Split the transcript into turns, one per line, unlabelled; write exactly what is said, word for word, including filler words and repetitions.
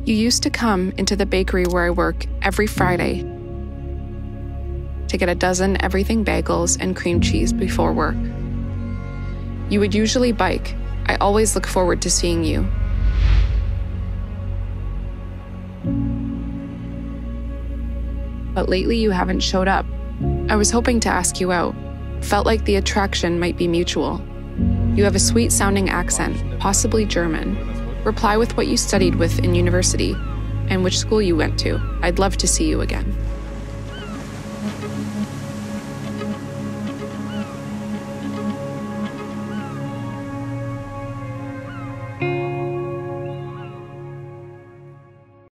You used to come into the bakery where I work every Friday to get a dozen everything bagels and cream cheese before work. You would usually bike. I always look forward to seeing you. But lately you haven't showed up. I was hoping to ask you out. Felt like the attraction might be mutual. You have a sweet-sounding accent, possibly German. Reply with what you studied with in university and which school you went to. I'd love to see you again.